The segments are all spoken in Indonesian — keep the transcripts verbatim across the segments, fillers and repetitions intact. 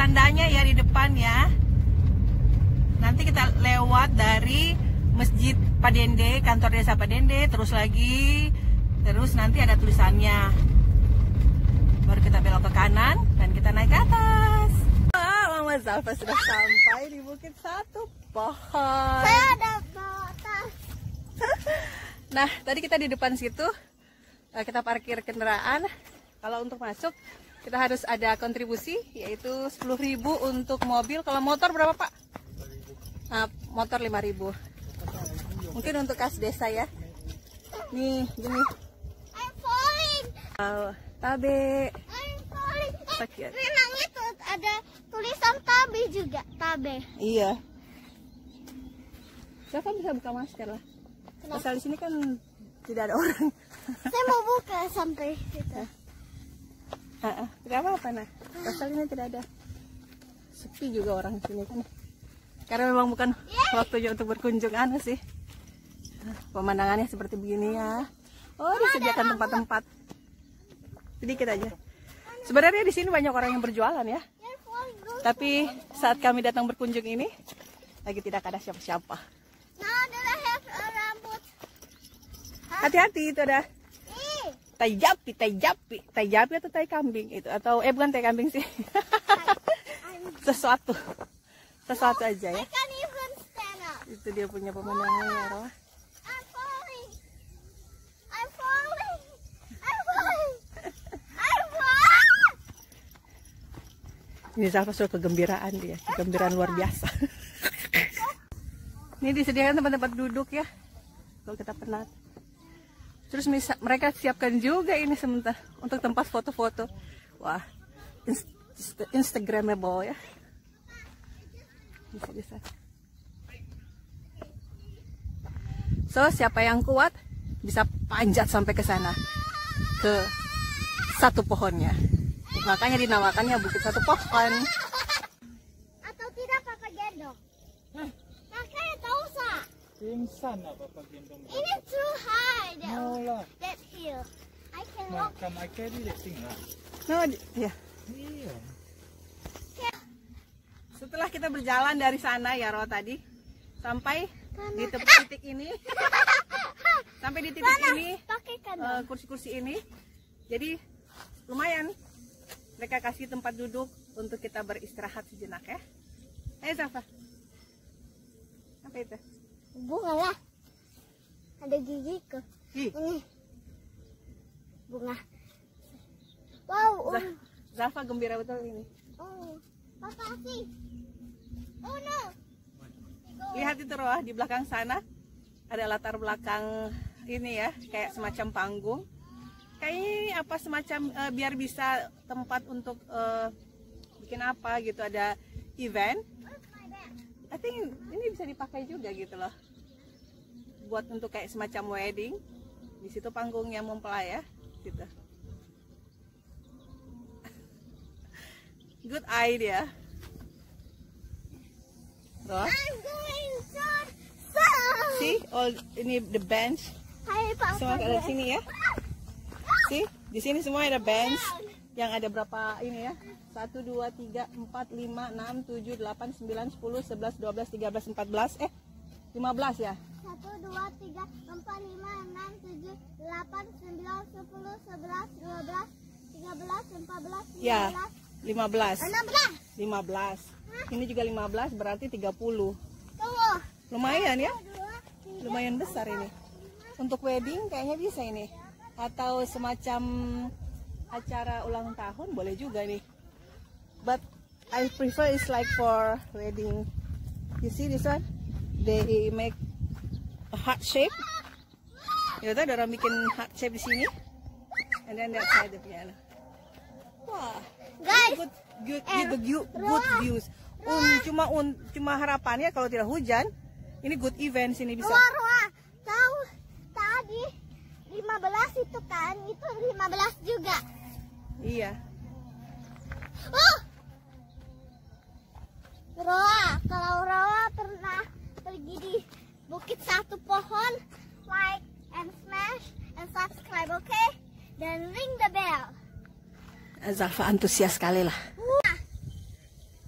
tandanya ya di depan ya. Nanti kita lewat dari Masjid Padende, kantor desa Padende, terus lagi, terus nanti ada tulisannya. Baru kita belok ke kanan dan kita naik ke atas. Ah, Mama Zalfa sudah sampai di Bukit Satu Pohon. Saya ada bawa tas. Nah, tadi kita di depan situ, kita parkir kendaraan. Kalau untuk masuk, kita harus ada kontribusi, yaitu sepuluh ribu untuk mobil. Kalau motor berapa, Pak? Nah, motor lima ribu. Mungkin untuk kas desa ya. Nih, gini. I'm falling. Oh, tabe. I'm falling. Eh, Sakit. Renang itu ada tulisan tabe juga, tabe. Iya. Siapa bisa buka masker lah? Kenapa? Asal di sini kan tidak ada orang. Saya mau buka sampai situ. Ah, ah, tidak apa-apa nah. Asal ini tidak ada. Sepi juga orang di sini kan. Karena memang bukan waktunya untuk berkunjung anu sih. Pemandangannya seperti begini ya. Oh, disediakan tempat-tempat. Sedikit aja. Sebenarnya di sini banyak orang yang berjualan ya. You're falling, go. Tapi saat kami datang berkunjung ini, lagi tidak ada siapa-siapa. Now that I have a rambut. Hati-hati, itu ada Eh, tai japi, tai japi, tai japi atau tai kambing itu, atau eh bukan tai kambing sih. Sesuatu. Sesuatu aja ya. I can't even stand up. Itu dia punya pemandangannya, Roh. I'm falling. I'm falling. I'm falling. I'm falling. Ini Zalfa sudah kegembiraan dia, kegembiraan luar biasa. Ini disediakan tempat-tempat duduk ya, kalau kita penat. Terus misa, mereka siapkan juga ini sementara untuk tempat foto-foto. Wah, inst instagramable ya. Bisa-bisa. So, siapa yang kuat bisa panjat sampai ke sana, ke satu pohonnya. Makanya dinamakannya Bukit Satu Pohon. Atau tidak Papa gendong? Hah? Makanya tahu sa. Pingsan apa Papa gendong? Ini too high. That, No lah. that hill. I can walk. Nah, come I carry the thing lah. No, ya. Iya. Setelah kita berjalan dari sana ya Ro tadi, sampai di titik ini, sampai di titik ini, Pakai kan? eh, kursi-kursi ini, jadi lumayan mereka kasih tempat duduk untuk kita beristirahat sejenak ya. Ayo Zalfa. Apa itu? Bunga lah. Ada gigiku. Ih, Ini bunga. Wow. Za- Zalfa gembira betul ini. Oh, Papa sih. Oh no. Lihat itu Roh, di belakang sana ada latar belakang ini ya, kayak semacam panggung. Kayaknya ini apa semacam eh, biar bisa tempat untuk eh, bikin apa gitu, ada event. I think ini bisa dipakai juga gitu loh, buat untuk kayak semacam wedding. Di situ panggungnya mempelai ya, gitu. Good idea. Roh, I'm going so far. see all ini the bench. Hai Papa. Semua ada di sini ya. See, di sini semua ada bench yang ada berapa ini ya? satu, dua, tiga, empat, lima, enam, tujuh, delapan, sembilan, sepuluh, sebelas, dua belas, tiga belas, empat belas, eh lima belas ya? Satu, dua, tiga, empat, lima, enam, tujuh, delapan, sembilan, sepuluh, sebelas, dua belas, tiga belas, empat belas, Ya, lima belas. enam belas. lima belas. Ini juga lima belas berarti tiga puluh. Tunggu. Lumayan ya? Dua, tiga, Lumayan besar ini. Untuk wedding kayaknya bisa ini. Atau semacam acara ulang tahun boleh juga nih. But I prefer it's like for wedding. You see this one? They make a heart shape. Ya udah, ada orang bikin heart shape di sini. And then that side the piano. Wah, Guys, good, good, good, good, good views. Un, cuma un, cuma harapannya kalau tidak hujan, ini good event sini bisa. Roa, Roa, tahu tadi lima belas itu kan, itu lima belas juga. Iya. Oh! Roa, kalau Roa pernah pergi di Bukit Satu Pohon, like and smash and subscribe, oke? Okay? Dan ring the bell. Zalfa antusias sekali lah. Wah.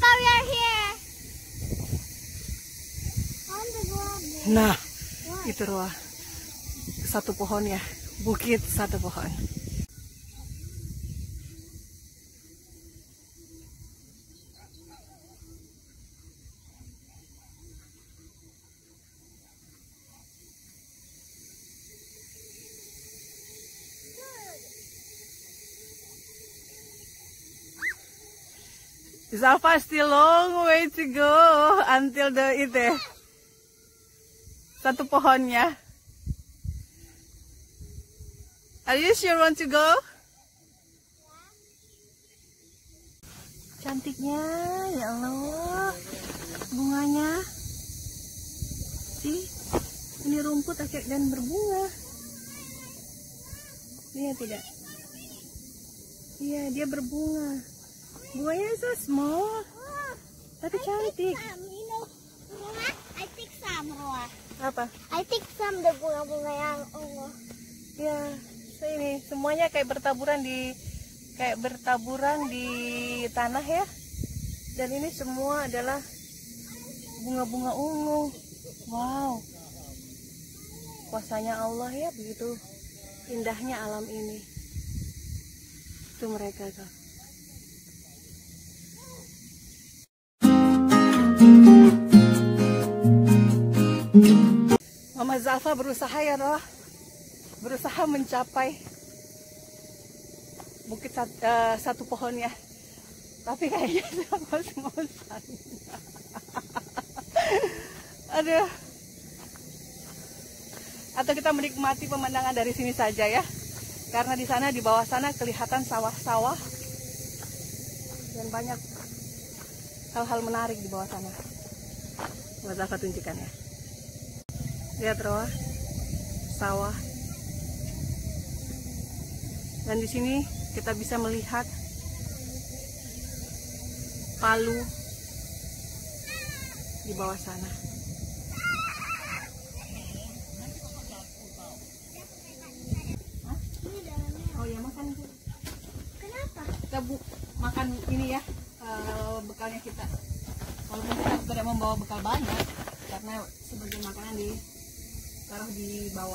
we are here. On the ground. Nah, itu Roa. Satu pohon ya. Bukit satu pohon. Zalfa still long way to go until the itu satu pohonnya. Are you sure want to go? Cantiknya, ya Allah, bunganya. Sih, ini rumput akhir dan berbunga. Iya tidak? Iya, dia berbunga. Bunganya so small, tapi cantik. Some, you know, Roa, I think some, Roa. Apa? I think some the bunga-bunga yang ungu. Ya, so ini semuanya kayak bertaburan di kayak bertaburan di tanah ya. Dan ini semua adalah bunga-bunga ungu. Wow. Kuasanya Allah ya, begitu indahnya alam ini. Itu mereka tuh. Mama Zalfa berusaha ya Roh, berusaha mencapai bukit sat, uh, satu pohonnya, tapi kayaknya ngos-ngosan. Aduh. Atau kita menikmati pemandangan dari sini saja ya, karena di sana di bawah sana kelihatan sawah-sawah dan banyak hal-hal menarik di bawah sana. Mama Zalfa tunjukkan ya. Lihat Roa, sawah. Dan di sini kita bisa melihat Palu di bawah sana. Hah? Oh ya, makan. Kenapa? Kita bu makan ini ya, uh, bekalnya kita. Walaupun kita tidak membawa bekal banyak, karena sebagian makanan di taruh di bawah.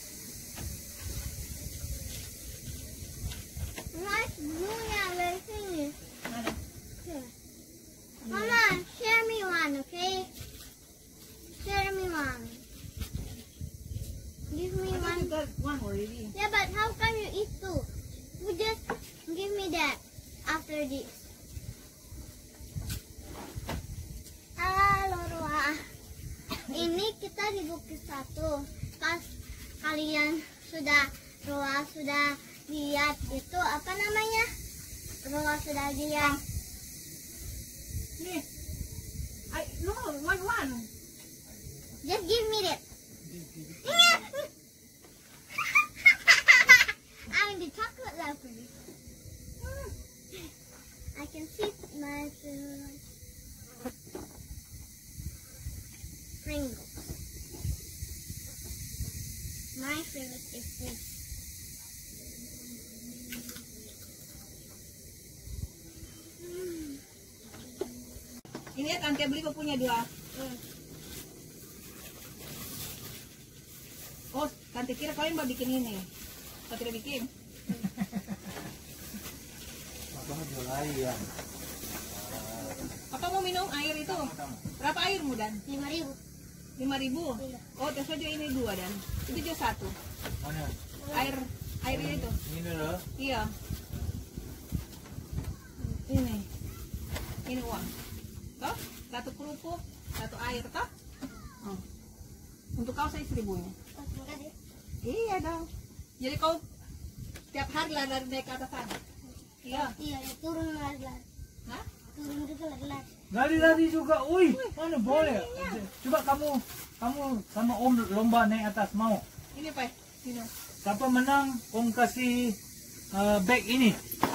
Nice bunga, very finish. Mana? Here. Mama, share me one, okay? Share me one. Give me I thought one. you got one already. Yeah, but how come you eat two? You just give me that after this. Halo, Roa. Ini kita di Bukit Satu. Pas kalian sudah, Roa sudah lihat itu apa namanya? Roa sudah lihat. Nih. I no, one one. Just give me that. I'm the chocolate lover. I can see my favorite. Pringles. My favorite is this. Ini ya Tante beli kok punya dua. Hmm. Oh, Tante kira kalian mau bikin ini. Kau tidak bikin? Abang jual ayam. Apa mau minum air itu? Berapa airmu Dan? Lima ribu. Lima ribu? Iya. Oh, terus aja ini dua Dan. Itu juga satu. Mana? Air air ini tuh. Ini loh. Iya. Ini. Ini uang. Toh? Satu kerupuk, satu air toh? Oh. Untuk kau saya seribunya. Oh, terima kasih. Iya dong. Jadi kau tiap hari lah dari naik ke atas sana. Iya. Iya, ya, turun lari-lari. Hah? Turun juga lari-lari. Lari-lari juga. Wih, mana boleh? Coba kamu kamu sama Om lomba naik atas mau. Ini Pak. Sini. Siapa menang Om kasih uh, bag ini.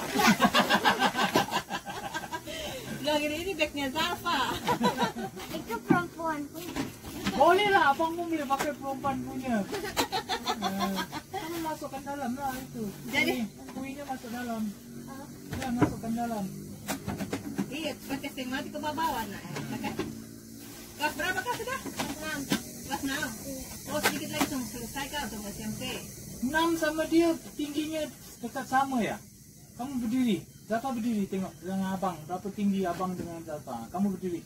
Udah gini ini bagnya Zalfa. Itu perempuan pun. Boleh lah, abang mau bila pakai perempuan punya. Uh, kamu masukkan dalam lah itu. Jadi? kuihnya masuk dalam. Ya masukkan dalam. lihat pakai setengah mati ke bawah nak. Pakai. Kelas berapa kau sudah? Kelas enam. Kelas enam. Oh sedikit lagi sama selesai kau sama S M P. enam sama dia tingginya dekat sama ya? Kamu berdiri. Zafa berdiri tengok dengan abang. Berapa tinggi abang dengan Zafa? Kamu berdiri.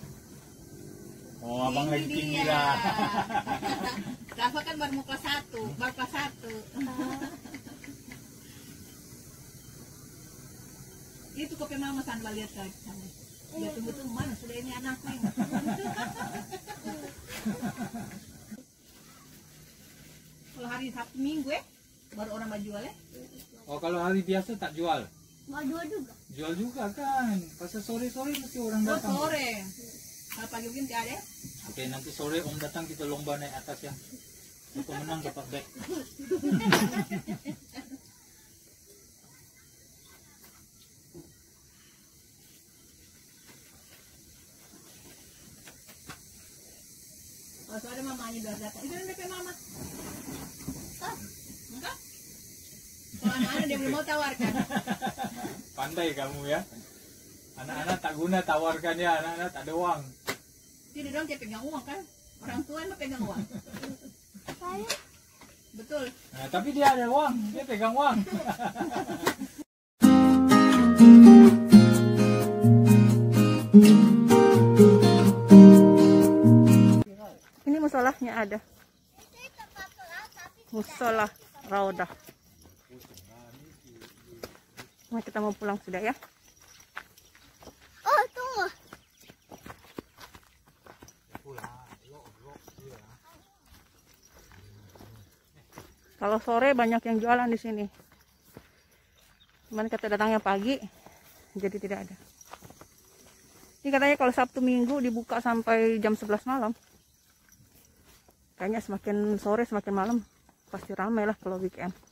Oh, abang lagi tinggi lah. Zafa kan baru mau kelas satu, baru kelas satu. Itu kopi mama sambil lihat ke sana. Dia tunggu-tunggu mana sudah ini anakku ini. Kalau hari Sabtu Minggu eh, baru orang mau jual eh. Oh, kalau hari biasa tak jual? Mau jual juga. Jual juga kan. Pasal sore-sore mesti orang Oh datang. sore. Kalau pagi mungkin tidak ada. Oke, nanti sore om datang kita lomba naik atas ya. Siapa menang dapat bag. Oh, so ada mamanya biar datang. Itu ada mama. Oh, enggak? Kalau anak-anak dia belum mau tawarkan. Pandai kamu ya. Anak-anak tak guna tawarkan ya, anak-anak tak ada uang. Tidak dong dia pegang uang kan? Orang tua mah pegang uang. Saya Betul. Nah, tapi dia ada uang, dia pegang uang. Ini musolahnya ada. Musolah Raudah. Nah, kita mau pulang sudah ya. Oh, tunggu. Kalau sore banyak yang jualan di sini. Cuman kita datangnya pagi, jadi tidak ada. Ini katanya kalau Sabtu Minggu dibuka sampai jam sebelas malam. Kayaknya semakin sore semakin malam pasti ramai lah kalau weekend.